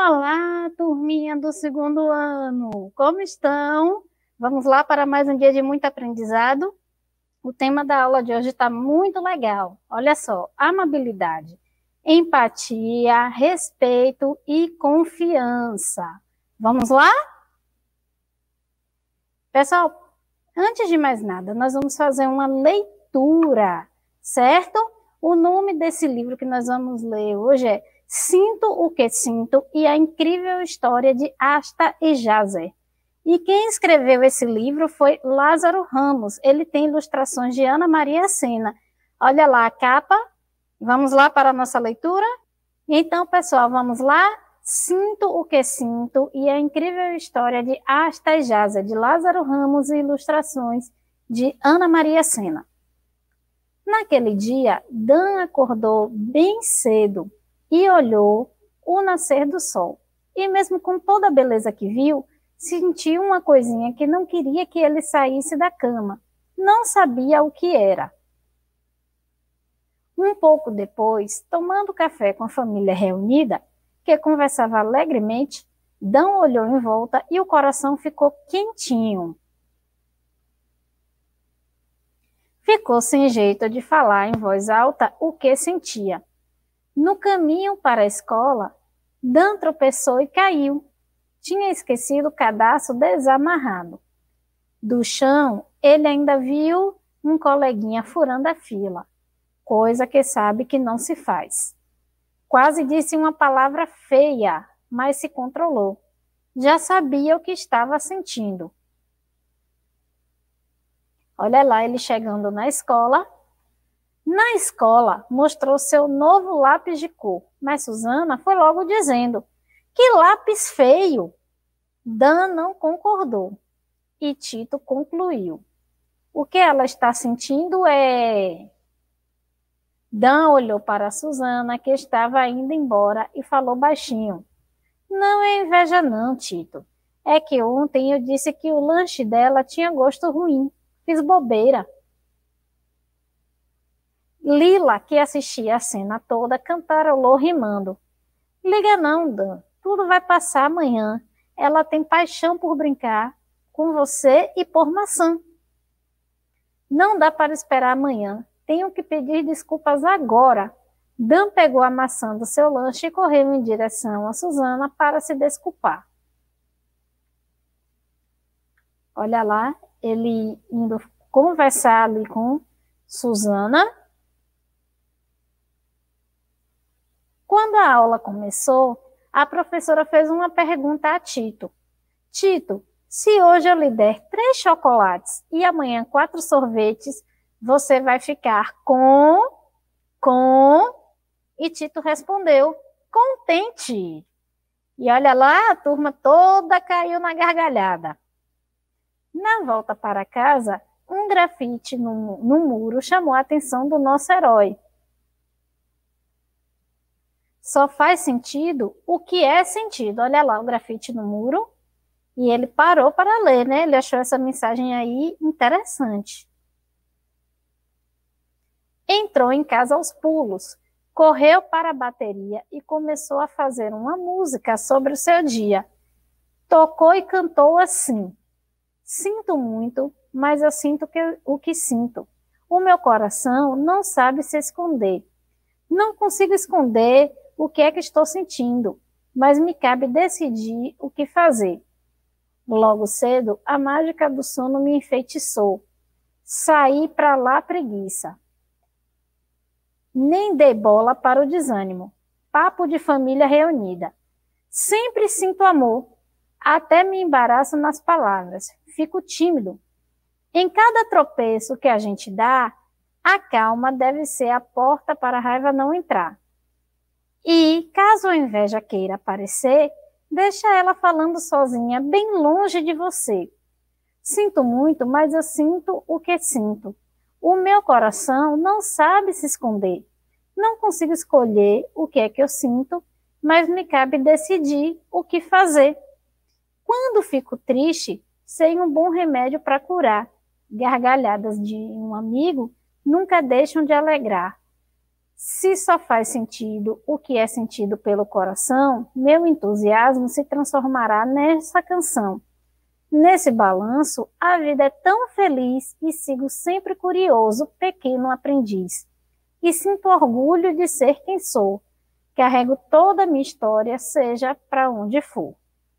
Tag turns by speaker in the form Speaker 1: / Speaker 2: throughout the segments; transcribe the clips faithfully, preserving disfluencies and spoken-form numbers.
Speaker 1: Olá, turminha do segundo ano! Como estão? Vamos lá para mais um dia de muito aprendizado? O tema da aula de hoje está muito legal. Olha só, amabilidade, empatia, respeito e confiança. Vamos lá? Pessoal, antes de mais nada, nós vamos fazer uma leitura, certo? O nome desse livro que nós vamos ler hoje é Sinto o que Sinto e a Incrível História de Asta e Jazer. E quem escreveu esse livro foi Lázaro Ramos. Ele tem ilustrações de Ana Maria Sena. Olha lá a capa. Vamos lá para a nossa leitura? Então, pessoal, vamos lá? Sinto o que Sinto e a Incrível História de Asta e Jazer, de Lázaro Ramos e ilustrações de Ana Maria Sena. Naquele dia, Dan acordou bem cedo e olhou o nascer do sol. E mesmo com toda a beleza que viu, sentiu uma coisinha que não queria que ele saísse da cama. Não sabia o que era. Um pouco depois, tomando café com a família reunida, que conversava alegremente, Dan olhou em volta e o coração ficou quentinho. Ficou sem jeito de falar em voz alta o que sentia. No caminho para a escola, Dan tropeçou e caiu. Tinha esquecido o cadarço desamarrado. Do chão, ele ainda viu um coleguinha furando a fila, coisa que sabe que não se faz. Quase disse uma palavra feia, mas se controlou. Já sabia o que estava sentindo. Olha lá ele chegando na escola. Na escola, mostrou seu novo lápis de cor, mas Susana foi logo dizendo: "Que lápis feio!" Dan não concordou e Tito concluiu: "O que ela está sentindo é..." Dan olhou para Susana, que estava indo embora, e falou baixinho: "Não é inveja não, Tito. É que ontem eu disse que o lanche dela tinha gosto ruim. Fiz bobeira." Lila, que assistia a cena toda, cantarolou rimando: "Liga não, Dan. Tudo vai passar amanhã. Ela tem paixão por brincar com você e por maçã." "Não dá para esperar amanhã. Tenho que pedir desculpas agora." Dan pegou a maçã do seu lanche e correu em direção a Susana para se desculpar. Olha lá, ele indo conversar ali com Susana. Quando a aula começou, a professora fez uma pergunta a Tito. "Tito, se hoje eu lhe der três chocolates e amanhã quatro sorvetes, você vai ficar com... com..." E Tito respondeu: "Contente." E olha lá, a turma toda caiu na gargalhada. Na volta para casa, um grafite no, no muro chamou a atenção do nosso herói. Só faz sentido o que é sentido. Olha lá o grafite no muro. E ele parou para ler, né? Ele achou essa mensagem aí interessante. Entrou em casa aos pulos, correu para a bateria e começou a fazer uma música sobre o seu dia. Tocou e cantou assim: "Sinto muito, mas eu sinto que, o que sinto. O meu coração não sabe se esconder. Não consigo esconder o que é que estou sentindo, mas me cabe decidir o que fazer. Logo cedo, a mágica do sono me enfeitiçou. Saí para lá preguiça. Nem dei bola para o desânimo. Papo de família reunida. Sempre sinto amor. Até me embaraço nas palavras. Fico tímido. Em cada tropeço que a gente dá, a calma deve ser a porta para a raiva não entrar. E, caso a inveja queira aparecer, deixa ela falando sozinha, bem longe de você. Sinto muito, mas eu sinto o que sinto. O meu coração não sabe se esconder. Não consigo escolher o que é que eu sinto, mas me cabe decidir o que fazer. Quando fico triste, sei um bom remédio para curar. Gargalhadas de um amigo nunca deixam de alegrar. Se só faz sentido o que é sentido pelo coração, meu entusiasmo se transformará nessa canção. Nesse balanço, a vida é tão feliz e sigo sempre curioso, pequeno aprendiz. E sinto orgulho de ser quem sou. Carrego toda a minha história, seja para onde for.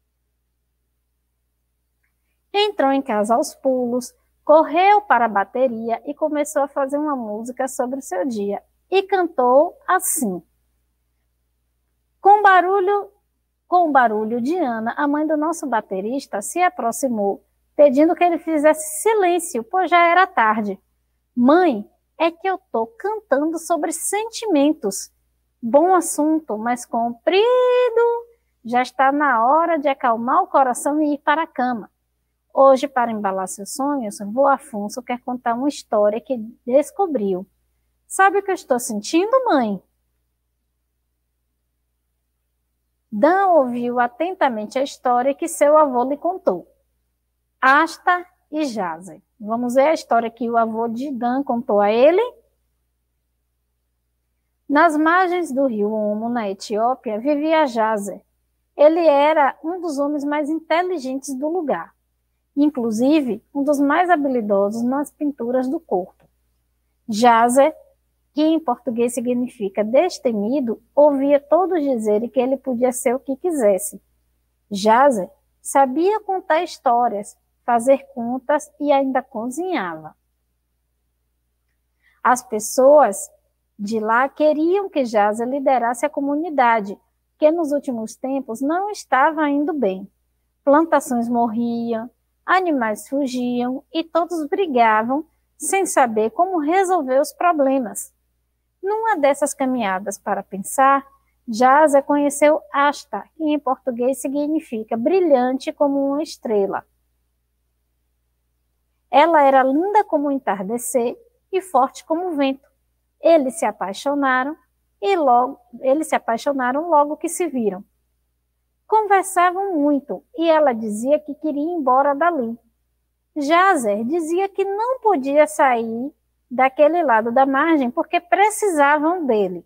Speaker 1: Entrou em casa aos pulos, correu para a bateria e começou a fazer uma música sobre o seu dia. E cantou assim. Com barulho, com o barulho de Ana, a mãe do nosso baterista se aproximou, pedindo que ele fizesse silêncio, pois já era tarde. Mãe, é que eu tô cantando sobre sentimentos. Bom assunto, mas comprido. Já está na hora de acalmar o coração e ir para a cama. Hoje, para embalar seus sonhos, vô Afonso quer contar uma história que descobriu. Sabe o que eu estou sentindo, mãe? Dan ouviu atentamente a história que seu avô lhe contou. Asta e Jazer. Vamos ver a história que o avô de Dan contou a ele? Nas margens do rio Omo, na Etiópia, vivia Jazer. Ele era um dos homens mais inteligentes do lugar. Inclusive, um dos mais habilidosos nas pinturas do corpo. Jazer, que em português significa destemido, ouvia todos dizerem que ele podia ser o que quisesse. Jazer sabia contar histórias, fazer contas e ainda cozinhava. As pessoas de lá queriam que Jazer liderasse a comunidade, que nos últimos tempos não estava indo bem. Plantações morriam, animais fugiam e todos brigavam sem saber como resolver os problemas. Numa dessas caminhadas para pensar, Jazer conheceu Asta, que em português significa brilhante como uma estrela. Ela era linda como o entardecer e forte como o vento. Eles se apaixonaram e logo eles se apaixonaram logo que se viram. Conversavam muito e ela dizia que queria ir embora dali. Jazer dizia que não podia sair daquele lado da margem porque precisavam dele.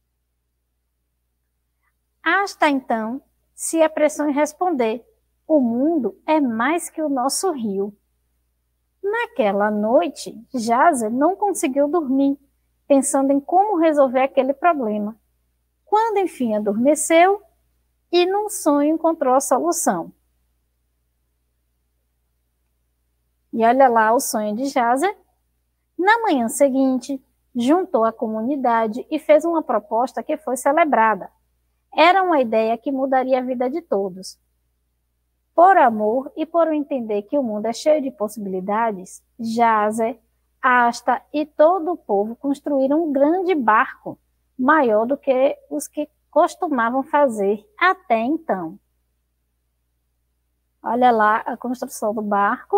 Speaker 1: Asta, então, se apressou em responder: o mundo é mais que o nosso rio. Naquela noite, Jazer não conseguiu dormir, pensando em como resolver aquele problema. Quando enfim adormeceu, e num sonho encontrou a solução. E olha lá o sonho de Jazer. Na manhã seguinte, juntou a comunidade e fez uma proposta que foi celebrada. Era uma ideia que mudaria a vida de todos. Por amor e por entender que o mundo é cheio de possibilidades, Jazer, Asta e todo o povo construíram um grande barco, maior do que os que costumavam fazer até então. Olha lá a construção do barco.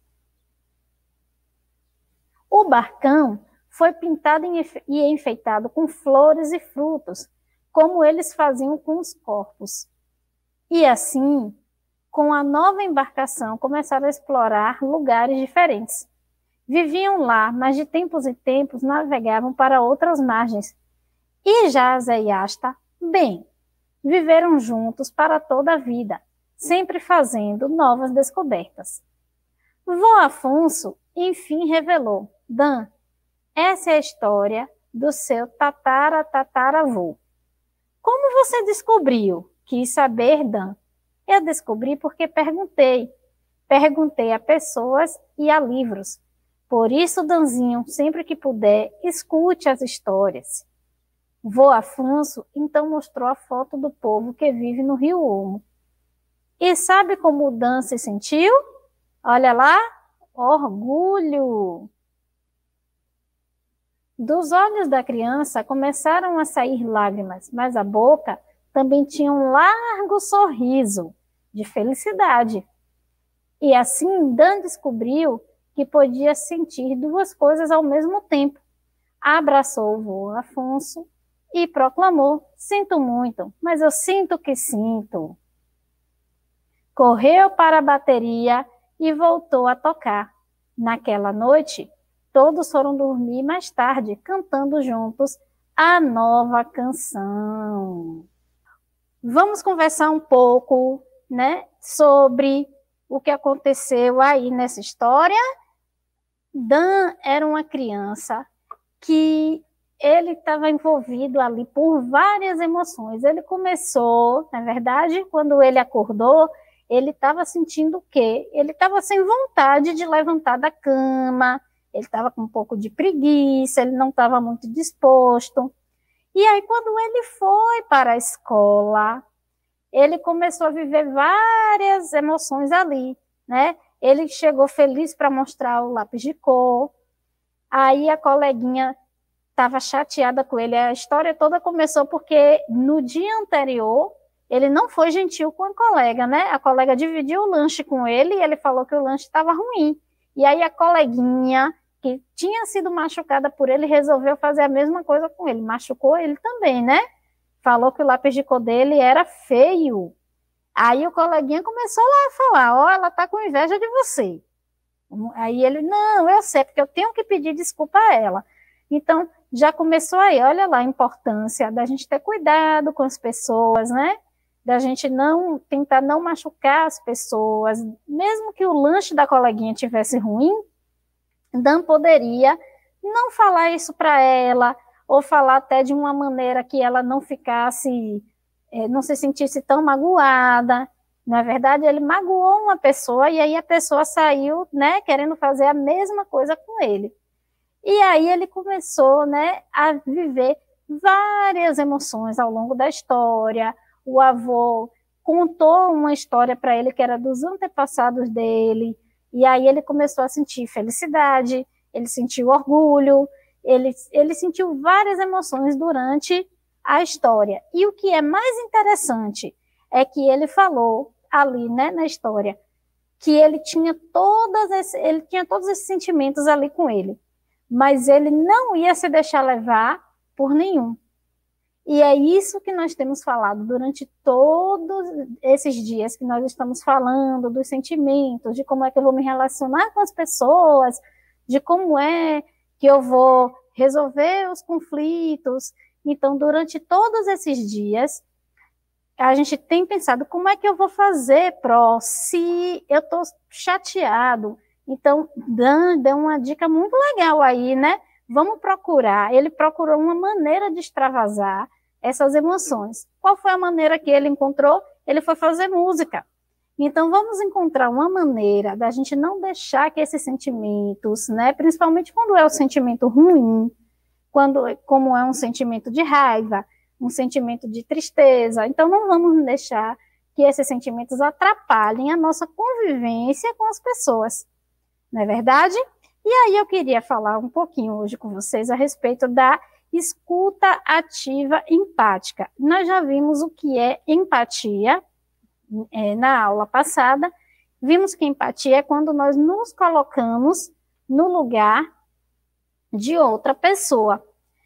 Speaker 1: O barcão foi pintado e enfeitado com flores e frutos, como eles faziam com os corpos. E assim, com a nova embarcação, começaram a explorar lugares diferentes. Viviam lá, mas de tempos em tempos navegavam para outras margens. E Jazer e Asta, bem, viveram juntos para toda a vida, sempre fazendo novas descobertas. Vô Afonso, enfim, revelou: Dan, essa é a história do seu tatara-tataravô. Como você descobriu? Quis saber, Dan. Eu descobri porque perguntei. Perguntei a pessoas e a livros. Por isso, Danzinho, sempre que puder, escute as histórias. Vô Afonso então mostrou a foto do povo que vive no Rio Omo. E sabe como o Dan se sentiu? Olha lá, orgulho! Dos olhos da criança começaram a sair lágrimas, mas a boca também tinha um largo sorriso de felicidade. E assim Dan descobriu que podia sentir duas coisas ao mesmo tempo. Abraçou o vô Afonso e proclamou: sinto muito, mas eu sinto que sinto. Correu para a bateria e voltou a tocar. Naquela noite, todos foram dormir mais tarde, cantando juntos a nova canção. Vamos conversar um pouco, né, sobre o que aconteceu aí nessa história. Dan era uma criança que ele estava envolvido ali por várias emoções. Ele começou, na verdade, quando ele acordou, ele estava sentindo o quê? Ele estava sem vontade de levantar da cama, ele estava com um pouco de preguiça, ele não estava muito disposto. E aí, quando ele foi para a escola, ele começou a viver várias emoções ali, né? Ele chegou feliz para mostrar o lápis de cor, aí a coleguinha estava chateada com ele. A história toda começou porque no dia anterior ele não foi gentil com a colega, né? A colega dividiu o lanche com ele e ele falou que o lanche estava ruim. E aí a coleguinha, que tinha sido machucada por ele, resolveu fazer a mesma coisa com ele. Machucou ele também, né? Falou que o lápis de cor dele era feio. Aí o coleguinha começou lá a falar, ó, oh, ela tá com inveja de você. Aí ele, não, eu sei, porque eu tenho que pedir desculpa a ela. Então, já começou aí, olha lá a importância da gente ter cuidado com as pessoas, né? Da gente não tentar não machucar as pessoas. Mesmo que o lanche da coleguinha tivesse ruim, Dan poderia não falar isso para ela, ou falar até de uma maneira que ela não ficasse, eh, não se sentisse tão magoada. Na verdade, ele magoou uma pessoa e aí a pessoa saiu, né, querendo fazer a mesma coisa com ele. E aí ele começou, né, a viver várias emoções ao longo da história. O avô contou uma história para ele que era dos antepassados dele, e aí ele começou a sentir felicidade, ele sentiu orgulho, ele, ele sentiu várias emoções durante a história. E o que é mais interessante é que ele falou ali, né, na história, que ele tinha, todas esse, ele tinha todos esses sentimentos ali com ele, mas ele não ia se deixar levar por nenhum. E é isso que nós temos falado durante todos esses dias que nós estamos falando dos sentimentos, de como é que eu vou me relacionar com as pessoas, de como é que eu vou resolver os conflitos. Então, durante todos esses dias, a gente tem pensado como é que eu vou fazer, Pró, se eu estou chateado. Então, Dan deu uma dica muito legal aí, né? Vamos procurar. Ele procurou uma maneira de extravasar essas emoções. Qual foi a maneira que ele encontrou? Ele foi fazer música. Então, vamos encontrar uma maneira da gente não deixar que esses sentimentos, né, principalmente quando é um sentimento ruim, quando, como é um sentimento de raiva, um sentimento de tristeza, então não vamos deixar que esses sentimentos atrapalhem a nossa convivência com as pessoas. Não é verdade? E aí eu queria falar um pouquinho hoje com vocês a respeito da escuta ativa empática. Nós já vimos o que é empatia é, na aula passada. Vimos que empatia é quando nós nos colocamos no lugar de outra pessoa.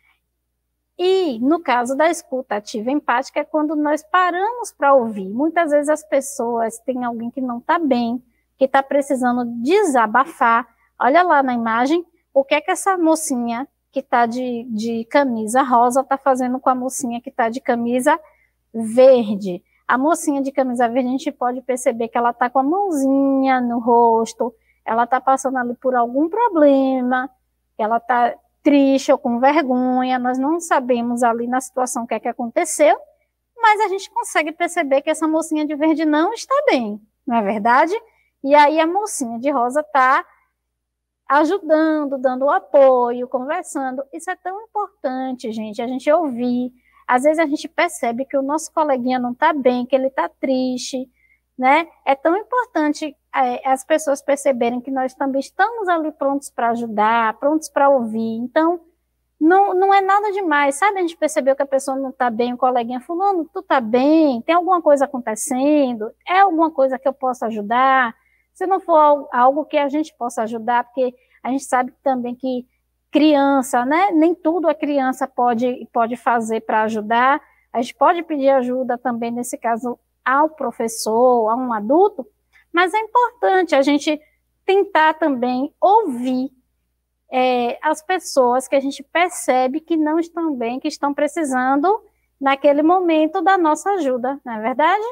Speaker 1: E no caso da escuta ativa empática é quando nós paramos para ouvir. Muitas vezes as pessoas têm alguém que não está bem, que está precisando desabafar. Olha lá na imagem o que é que essa mocinha que está de, de camisa rosa está fazendo com a mocinha que está de camisa verde. A mocinha de camisa verde, a gente pode perceber que ela está com a mãozinha no rosto, ela está passando ali por algum problema, ela está triste ou com vergonha, nós não sabemos ali na situação o que é que aconteceu, mas a gente consegue perceber que essa mocinha de verde não está bem, não é verdade? E aí a mocinha de rosa está ajudando, dando apoio, conversando. Isso é tão importante, gente, a gente ouvir. Às vezes a gente percebe que o nosso coleguinha não está bem, que ele está triste, né? É tão importante é, as pessoas perceberem que nós também estamos ali prontos para ajudar, prontos para ouvir. Então, não, não é nada demais, sabe? A gente percebeu que a pessoa não está bem, o coleguinha fulano, tu está bem? Tem alguma coisa acontecendo? É alguma coisa que eu possa ajudar? Se não for algo que a gente possa ajudar, porque a gente sabe também que criança, né? Nem tudo a criança pode, pode fazer para ajudar. A gente pode pedir ajuda também, nesse caso, ao professor, a um adulto, mas é importante a gente tentar também ouvir. é, as pessoas que a gente percebe que não estão bem, que estão precisando, naquele momento, da nossa ajuda, não é verdade?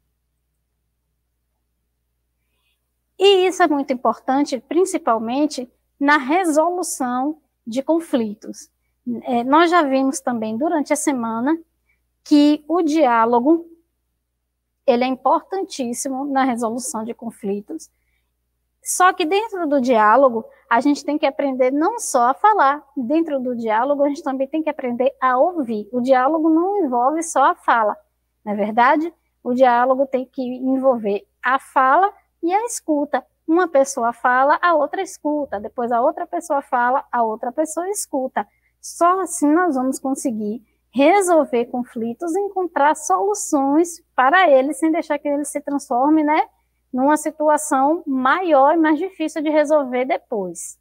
Speaker 1: E isso é muito importante, principalmente na resolução de conflitos. É, nós já vimos também durante a semana que o diálogo ele é importantíssimo na resolução de conflitos. Só que dentro do diálogo, a gente tem que aprender não só a falar, dentro do diálogo a gente também tem que aprender a ouvir. O diálogo não envolve só a fala, não é verdade? O diálogo tem que envolver a fala e a escuta. Uma pessoa fala, a outra escuta, depois a outra pessoa fala, a outra pessoa escuta. Só assim nós vamos conseguir resolver conflitos e encontrar soluções para eles, sem deixar que eles se transformem, né, numa situação maior e mais difícil de resolver depois.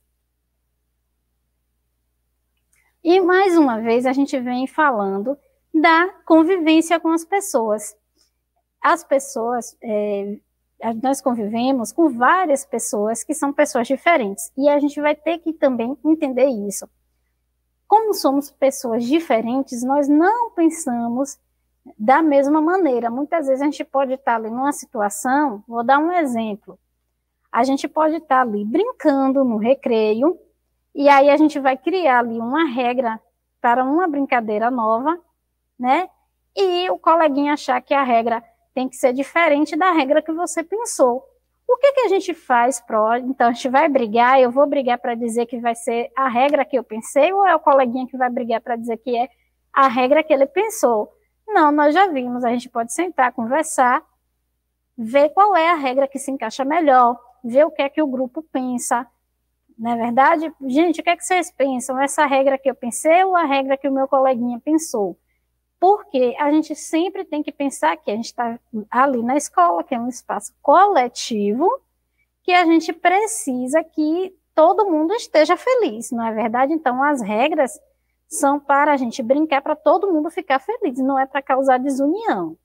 Speaker 1: E, mais uma vez, a gente vem falando da convivência com as pessoas. As pessoas, é, nós convivemos com várias pessoas que são pessoas diferentes, e a gente vai ter que também entender isso. Como somos pessoas diferentes, nós não pensamos da mesma maneira. Muitas vezes a gente pode estar ali numa situação, vou dar um exemplo, a gente pode estar ali brincando no recreio, e aí a gente vai criar ali uma regra para uma brincadeira nova, né? E o coleguinha achar que a regra tem que ser diferente da regra que você pensou. O que que a gente faz, pro? Então, a gente vai brigar, eu vou brigar para dizer que vai ser a regra que eu pensei, ou é o coleguinha que vai brigar para dizer que é a regra que ele pensou? Não, nós já vimos, a gente pode sentar, conversar, ver qual é a regra que se encaixa melhor, ver o que é que o grupo pensa, não é verdade? Gente, o que é que vocês pensam? Essa regra que eu pensei ou a regra que o meu coleguinha pensou? Porque a gente sempre tem que pensar que a gente está ali na escola, que é um espaço coletivo, que a gente precisa que todo mundo esteja feliz, não é verdade? Então, as regras são para a gente brincar, para todo mundo ficar feliz, não é para causar desunião.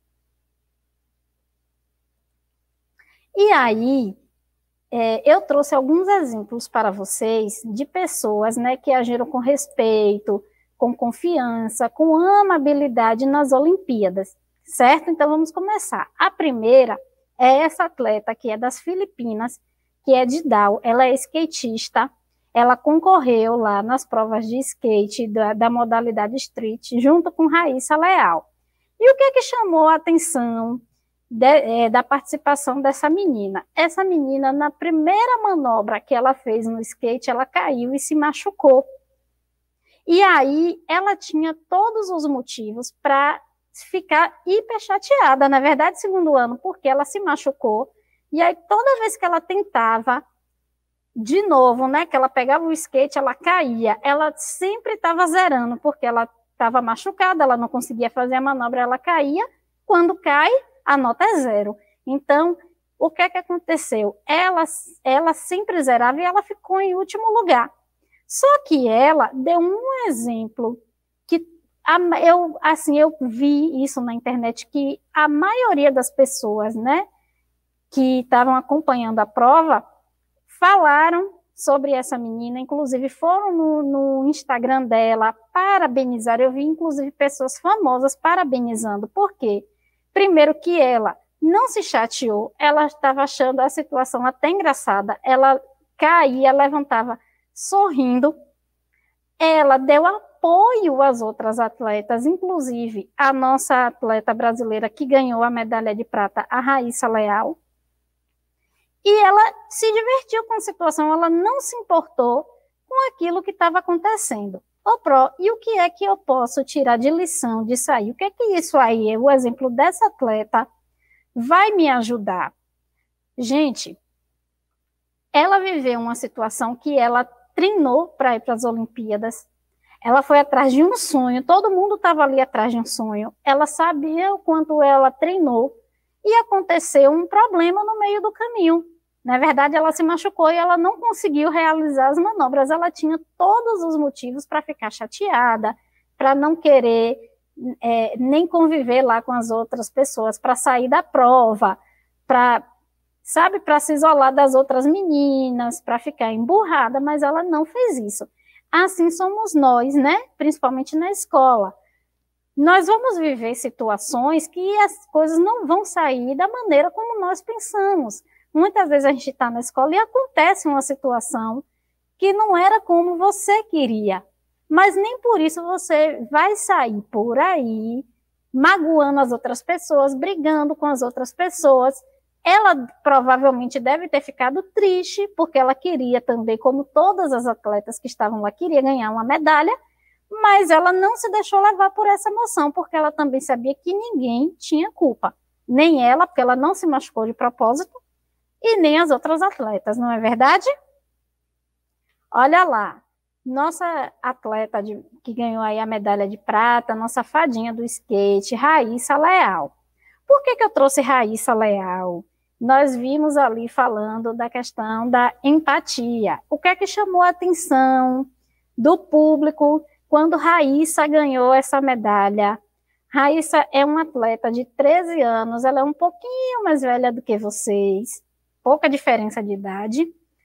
Speaker 1: E aí, é, eu trouxe alguns exemplos para vocês de pessoas, né, que agiram com respeito, com confiança, com amabilidade nas Olimpíadas, certo? Então, vamos começar. A primeira é essa atleta que é das Filipinas, que é de Dal, ela é skatista, ela concorreu lá nas provas de skate da, da modalidade street, junto com Raíssa Leal. E o que é que chamou a atenção de, é, da participação dessa menina? Essa menina, na primeira manobra que ela fez no skate, ela caiu e se machucou. E aí, ela tinha todos os motivos para ficar hiper chateada, na verdade, segundo ano, porque ela se machucou, e aí toda vez que ela tentava, de novo, né, que ela pegava o skate, ela caía, ela sempre estava zerando, porque ela estava machucada, ela não conseguia fazer a manobra, ela caía, quando cai, a nota é zero. Então, o que é que aconteceu? Ela, ela sempre zerava e ela ficou em último lugar. Só que ela deu um exemplo que a, eu, assim, eu vi isso na internet, que a maioria das pessoas, né, que estavam acompanhando a prova, falaram sobre essa menina, inclusive foram no, no Instagram dela parabenizar. Eu vi, inclusive, pessoas famosas parabenizando. Por quê? Primeiro que ela não se chateou, ela estava achando a situação até engraçada, ela caía, levantava sorrindo, ela deu apoio às outras atletas, inclusive a nossa atleta brasileira que ganhou a medalha de prata, a Raíssa Leal, e ela se divertiu com a situação, ela não se importou com aquilo que estava acontecendo. Ô, Pro, e o que é que eu posso tirar de lição disso aí? O que é que isso aí, o exemplo dessa atleta, vai me ajudar? Gente, ela viveu uma situação que ela treinou para ir para as Olimpíadas, ela foi atrás de um sonho, todo mundo estava ali atrás de um sonho, ela sabia o quanto ela treinou, e aconteceu um problema no meio do caminho. Na verdade, ela se machucou e ela não conseguiu realizar as manobras. Ela tinha todos os motivos para ficar chateada, para não querer é, nem conviver lá com as outras pessoas, para sair da prova, para sabe, para se isolar das outras meninas, para ficar emburrada, mas ela não fez isso. Assim somos nós, né? Principalmente na escola. Nós vamos viver situações que as coisas não vão sair da maneira como nós pensamos. Muitas vezes a gente está na escola e acontece uma situação que não era como você queria. Mas nem por isso você vai sair por aí magoando as outras pessoas, brigando com as outras pessoas. Ela provavelmente deve ter ficado triste, porque ela queria também, como todas as atletas que estavam lá, queria ganhar uma medalha, mas ela não se deixou levar por essa emoção, porque ela também sabia que ninguém tinha culpa. Nem ela, porque ela não se machucou de propósito, e nem as outras atletas, não é verdade? Olha lá, nossa atleta de, que ganhou aí a medalha de prata, nossa fadinha do skate, Raíssa Leal. Por que que eu trouxe Raíssa Leal? Nós vimos ali falando da questão da empatia. O que é que chamou a atenção do público quando Raíssa ganhou essa medalha? Raíssa é uma atleta de treze anos, ela é um pouquinho mais velha do que vocês, pouca diferença de idade.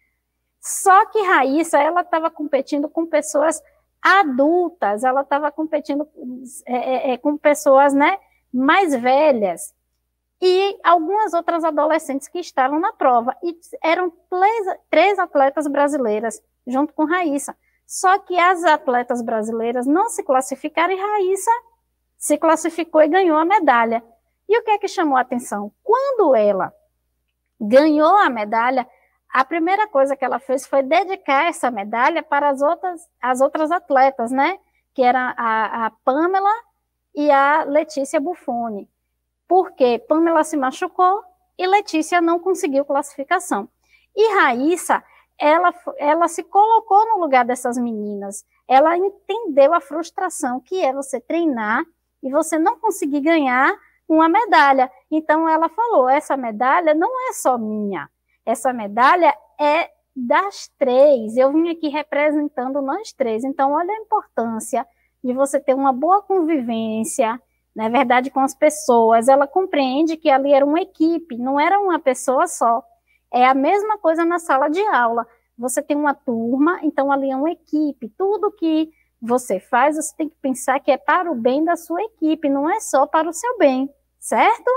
Speaker 1: Só que Raíssa, ela estava competindo com pessoas adultas, ela estava competindo é, é, com pessoas, né, mais velhas, e algumas outras adolescentes que estavam na prova, e eram três, três atletas brasileiras, junto com Raíssa. Só que as atletas brasileiras não se classificaram e Raíssa se classificou e ganhou a medalha. E o que é que chamou a atenção? Quando ela ganhou a medalha, a primeira coisa que ela fez foi dedicar essa medalha para as outras, as outras atletas, né? Que eram a, a Pamela e a Letícia Buffoni. Porque Pamela se machucou e Letícia não conseguiu classificação. E Raíssa, ela, ela se colocou no lugar dessas meninas. Ela entendeu a frustração que é você treinar e você não conseguir ganhar uma medalha. Então ela falou, essa medalha não é só minha. Essa medalha é das três. Eu vim aqui representando nós três. Então, olha a importância de você ter uma boa convivência, na verdade, com as pessoas. Ela compreende que ali era uma equipe, não era uma pessoa só. É a mesma coisa na sala de aula. Você tem uma turma, então ali é uma equipe. Tudo que você faz, você tem que pensar que é para o bem da sua equipe, não é só para o seu bem, certo?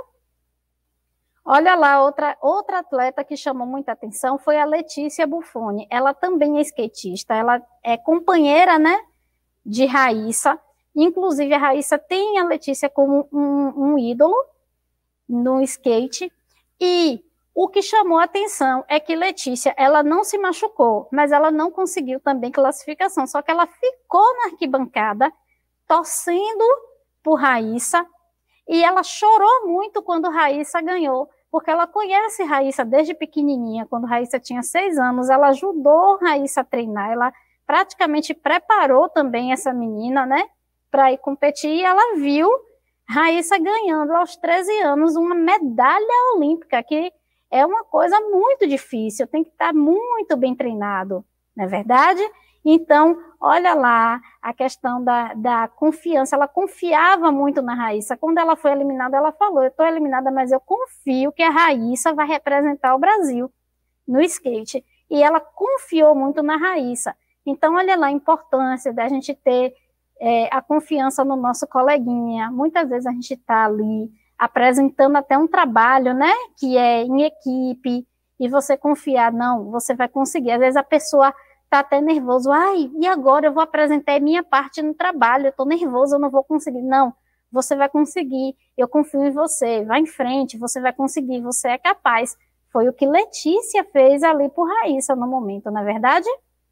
Speaker 1: Olha lá, outra, outra atleta que chamou muita atenção foi a Letícia Buffoni. Ela também é skatista, ela é companheira, né, de Raíssa. Inclusive, a Raíssa tem a Letícia como um, um ídolo no skate. E o que chamou a atenção é que Letícia, ela não se machucou, mas ela não conseguiu também classificação. Só que ela ficou na arquibancada, torcendo por Raíssa. E ela chorou muito quando Raíssa ganhou, porque ela conhece Raíssa desde pequenininha. Quando Raíssa tinha seis anos, ela ajudou Raíssa a treinar, ela praticamente preparou também essa menina, né, para ir competir, e ela viu Raíssa ganhando aos treze anos uma medalha olímpica, que é uma coisa muito difícil, tem que estar muito bem treinado, não é verdade? Então, olha lá, a questão da, da confiança, ela confiava muito na Raíssa. Quando ela foi eliminada, ela falou, eu estou eliminada, mas eu confio que a Raíssa vai representar o Brasil no skate. E ela confiou muito na Raíssa. Então, olha lá a importância da gente ter é, a confiança no nosso coleguinha. Muitas vezes a gente está ali apresentando até um trabalho, né, que é em equipe, e você confiar, não, você vai conseguir. Às vezes a pessoa tá até nervoso, ai, e agora eu vou apresentar a minha parte no trabalho, eu tô nervoso, eu não vou conseguir. Não, você vai conseguir, eu confio em você, vai em frente, você vai conseguir, você é capaz. Foi o que Letícia fez ali por Raíssa no momento, não é verdade?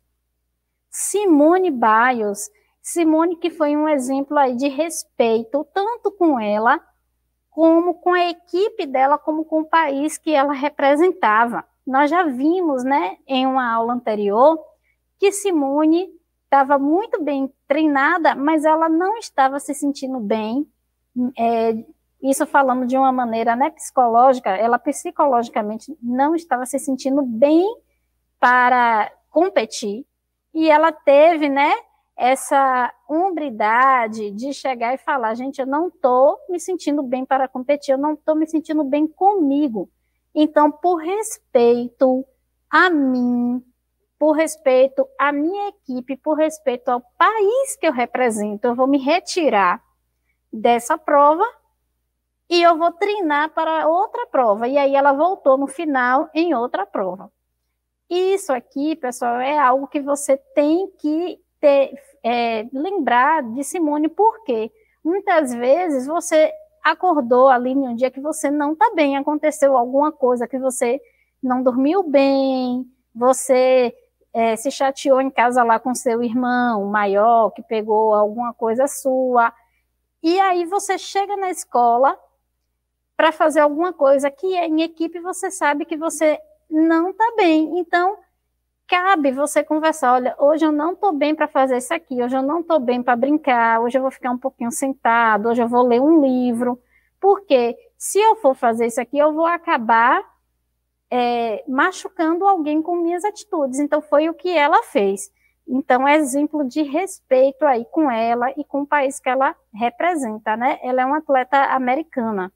Speaker 1: Simone Biles, Simone que foi um exemplo aí de respeito, tanto com ela, como com a equipe dela, como com o país que ela representava. Nós já vimos, né, em uma aula anterior, que Simone estava muito bem treinada, mas ela não estava se sentindo bem, é, isso falando de uma maneira, né, psicológica, ela psicologicamente não estava se sentindo bem para competir, e ela teve, né, essa hombridade de chegar e falar, gente, eu não estou me sentindo bem para competir, eu não estou me sentindo bem comigo. Então, por respeito a mim, por respeito à minha equipe, por respeito ao país que eu represento, eu vou me retirar dessa prova e eu vou treinar para outra prova. E aí ela voltou no final em outra prova. Isso aqui, pessoal, é algo que você tem que ter, é, lembrar de Simone, porque muitas vezes você acordou ali em um dia que você não está bem, aconteceu alguma coisa que você não dormiu bem, você é, se chateou em casa lá com seu irmão maior, que pegou alguma coisa sua, e aí você chega na escola para fazer alguma coisa que em equipe você sabe que você não está bem. Então, cabe você conversar, olha, hoje eu não estou bem para fazer isso aqui, hoje eu não estou bem para brincar, hoje eu vou ficar um pouquinho sentado, hoje eu vou ler um livro, porque se eu for fazer isso aqui, eu vou acabar é, machucando alguém com minhas atitudes. Então, foi o que ela fez. Então, é exemplo de respeito aí com ela e com o país que ela representa, né? Ela é uma atleta americana.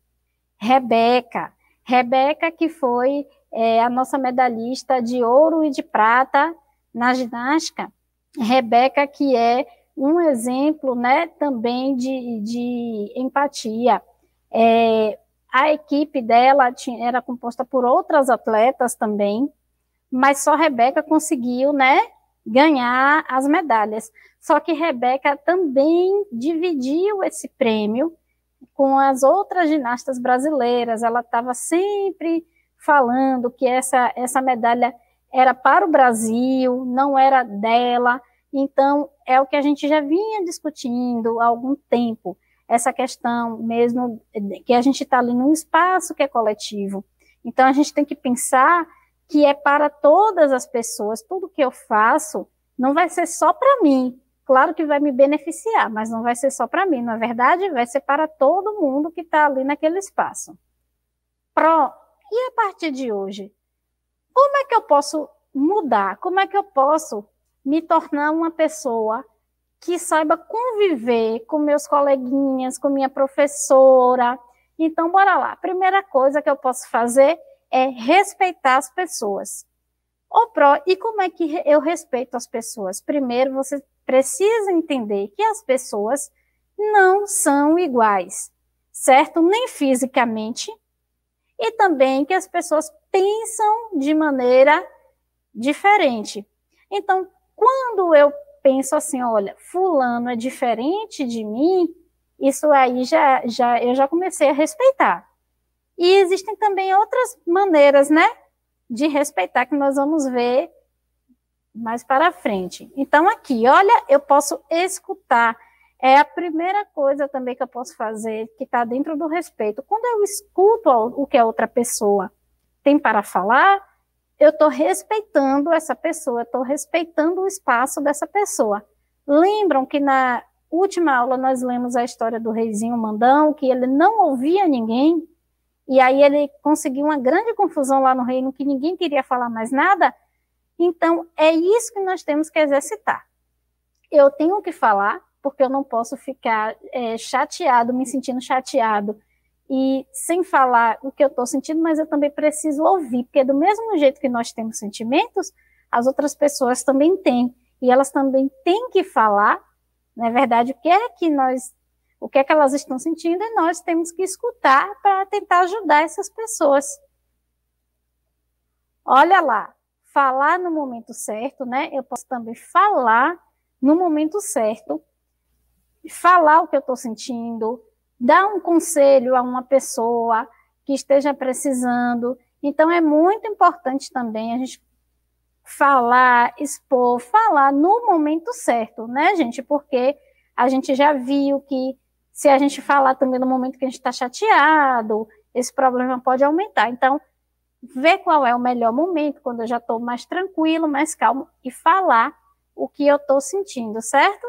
Speaker 1: Rebeca. Rebeca, que foi é, a nossa medalhista de ouro e de prata na ginástica. Rebeca, que é um exemplo, né, também de, de empatia. É, a equipe dela tinha, era composta por outras atletas também, mas só Rebeca conseguiu, né, ganhar as medalhas. Só que Rebeca também dividiu esse prêmio com as outras ginastas brasileiras. Ela estava sempre falando que essa, essa medalha era para o Brasil, não era dela. Então, é o que a gente já vinha discutindo há algum tempo, essa questão mesmo que a gente está ali num espaço que é coletivo. Então, a gente tem que pensar que é para todas as pessoas. Tudo que eu faço não vai ser só para mim. Claro que vai me beneficiar, mas não vai ser só para mim. Na verdade, vai ser para todo mundo que está ali naquele espaço. Pro, e a partir de hoje? Como é que eu posso mudar? Como é que eu posso me tornar uma pessoa que saiba conviver com meus coleguinhas, com minha professora? Então, bora lá. A primeira coisa que eu posso fazer é respeitar as pessoas. Ô, Pro, e como é que eu respeito as pessoas? Primeiro, você precisa entender que as pessoas não são iguais, certo? Nem fisicamente, e também que as pessoas pensam de maneira diferente. Então, quando eu penso assim, olha, fulano é diferente de mim, isso aí já, já, eu já comecei a respeitar. E existem também outras maneiras, né, de respeitar, que nós vamos ver mais para frente. Então, aqui, olha, eu posso escutar. É a primeira coisa também que eu posso fazer, que está dentro do respeito. Quando eu escuto o que a outra pessoa tem para falar, eu estou respeitando essa pessoa, estou respeitando o espaço dessa pessoa. Lembram que na última aula nós lemos a história do reizinho Mandão, que ele não ouvia ninguém, e aí ele conseguiu uma grande confusão lá no reino, que ninguém queria falar mais nada? Então, é isso que nós temos que exercitar. Eu tenho que falar, porque eu não posso ficar é, chateado, me sentindo chateado, e sem falar o que eu estou sentindo, mas eu também preciso ouvir, porque do mesmo jeito que nós temos sentimentos, as outras pessoas também têm, e elas também têm que falar, na verdade, o que é que nós, o que é que elas estão sentindo, e nós temos que escutar para tentar ajudar essas pessoas. Olha lá, falar no momento certo, né? Eu posso também falar no momento certo, falar o que eu estou sentindo, dar um conselho a uma pessoa que esteja precisando. Então, é muito importante também a gente falar, expor, falar no momento certo, né, gente? Porque a gente já viu que se a gente falar também no momento que a gente está chateado, esse problema pode aumentar. Então, ver qual é o melhor momento, quando eu já estou mais tranquilo, mais calmo, e falar o que eu estou sentindo, certo?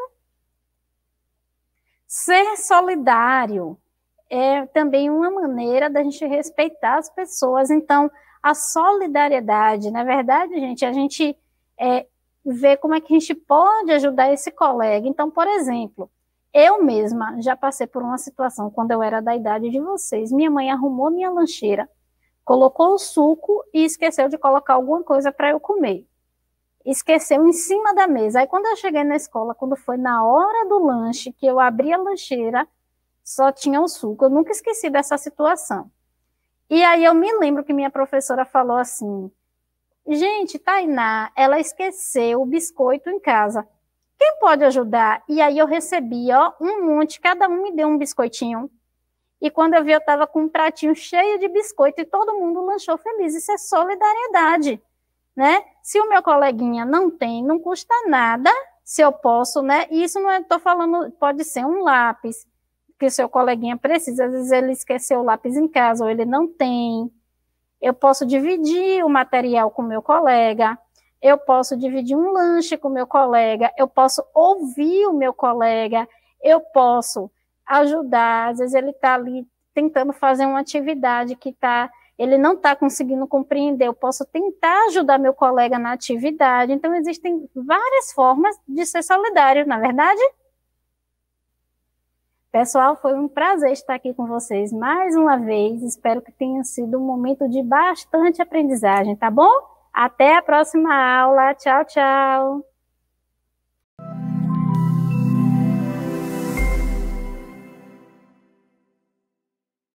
Speaker 1: Ser solidário é também uma maneira da gente respeitar as pessoas. Então, a solidariedade, na verdade, gente, a gente é, vê como é que a gente pode ajudar esse colega. Então, por exemplo, eu mesma já passei por uma situação, quando eu era da idade de vocês, minha mãe arrumou minha lancheira, colocou o suco e esqueceu de colocar alguma coisa para eu comer. Esqueceu em cima da mesa. Aí quando eu cheguei na escola, quando foi na hora do lanche, que eu abri a lancheira, só tinha o suco. Eu nunca esqueci dessa situação. E aí eu me lembro que minha professora falou assim, gente, Tainá, ela esqueceu o biscoito em casa. Quem pode ajudar? E aí eu recebi, ó, um monte, cada um me deu um biscoitinho. E quando eu vi, eu estava com um pratinho cheio de biscoito e todo mundo lanchou feliz. Isso é solidariedade, né? Se o meu coleguinha não tem, não custa nada, se eu posso, né? E isso não estou falando, pode ser um lápis, que o seu coleguinha precisa, às vezes ele esqueceu o lápis em casa ou ele não tem. Eu posso dividir o material com o meu colega, eu posso dividir um lanche com o meu colega, eu posso ouvir o meu colega, eu posso ajudar, às vezes ele está ali tentando fazer uma atividade que tá, ele não está conseguindo compreender, eu posso tentar ajudar meu colega na atividade. Então, existem várias formas de ser solidário, na verdade? Pessoal, foi um prazer estar aqui com vocês mais uma vez. Espero que tenha sido um momento de bastante aprendizagem, tá bom? Até a próxima aula. Tchau, tchau.